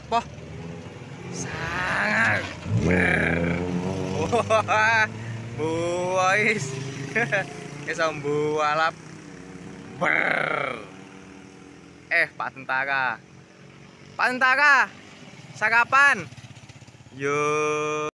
Poh, sangat. Wah, boys. Iso mbualap. Ber. Pak Tentara. Pak Tentara, sarapan. Yo.